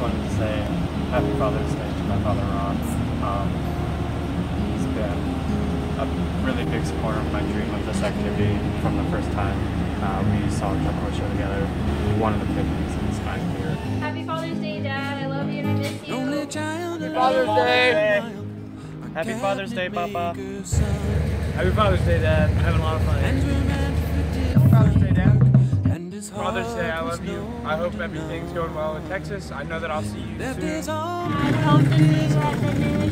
wanted to say Happy Father's Day to my father Ron. He's been a really big supporter of my dream of this activity from the first time we saw the Truck Show together. One of the big reasons I'm here. Happy Father's Day, Dad. I love you and I miss you. Happy Father's Day! Happy Father's Day, Papa. Happy Father's Day, Dad. I'm having a lot of fun. Happy Father's Day, Dad. Father's Day, I love you. I hope everything's going well in Texas. I know that I'll see you soon. I hope to see you at the new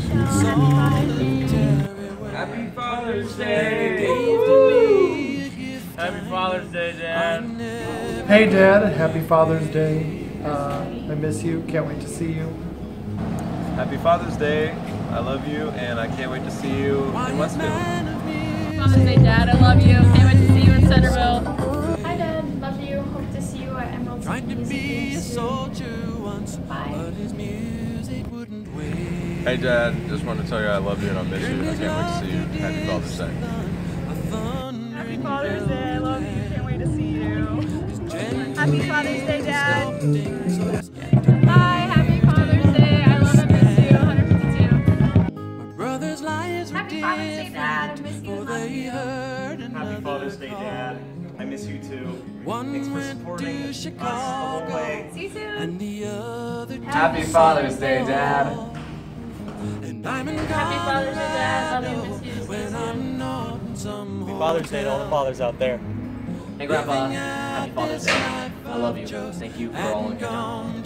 show. Happy Father's Day. Happy Father's Day. Happy Father's Day, Dad. Hey Dad, happy Father's Day. I miss you, can't wait to see you. Happy Father's Day. I love you and I can't wait to see you in Westville. Father's Day, Dad. I love you. Can't wait to see you in Centerville. Hi, Dad. Love you. Hope to see you at Emerald City soon. Bye. Hey Dad, just wanted to tell you I love you and I miss you and I can't wait to see you. Happy Father's Day. Happy Father's Day, I love you, can't wait to see you. Happy Father's Day, Dad. Bye. Happy Father's Day. I love and miss you. 152. Happy Father's Day, Dad. I miss you and love you. Happy Father's Day, Dad. I miss you too. Thanks for supporting us the whole way. See you soon. Happy Father's Day, Dad. Happy Father's Day, Dad. Love you, miss you. See you soon. Happy Father's Day to all the fathers out there. Hey Grandpa, happy Father's Day. I love you. Thank you for all of your time.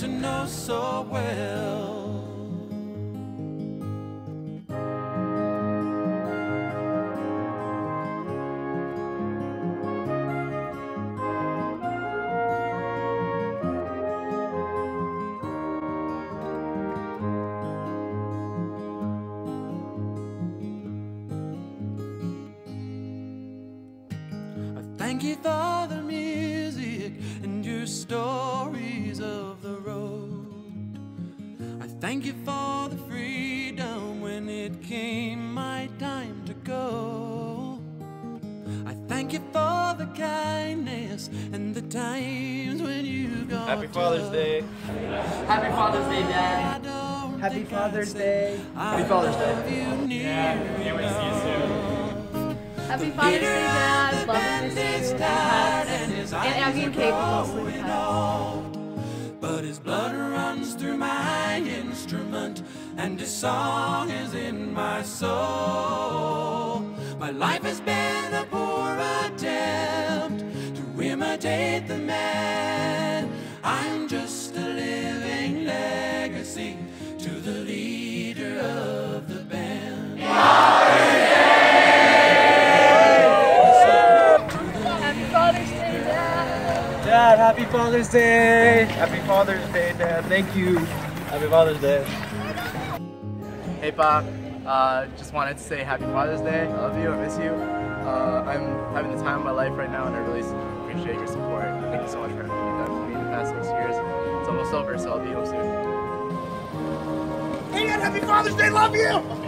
Thank you for the music and your stories of the road. I thank you for the freedom when it came my time to go. I thank you for the kindness and the times when you got Happy Father's Day. Happy Father's Day, Dad. Happy Father's Day. Happy Father's Day. Yeah, can't wait to see you soon. Happy Father's Day, Dad. Love and miss you. And Abby and Kate mostly. But his blood runs through my instrument, and his song is in my soul. My life has been a poor attempt to imitate the man. I'm just a living legacy to the leader of the band. Dad, happy Father's Day. Happy Father's Day, Dad. Thank you. Happy Father's Day. Hey Pa, just wanted to say happy Father's Day. I love you, I miss you. I'm having the time of my life right now and I really appreciate your support. Thank you so much for everything you've done for me in the past 6 years. It's almost over, so I'll be home soon. Hey Dad, happy Father's Day, love you!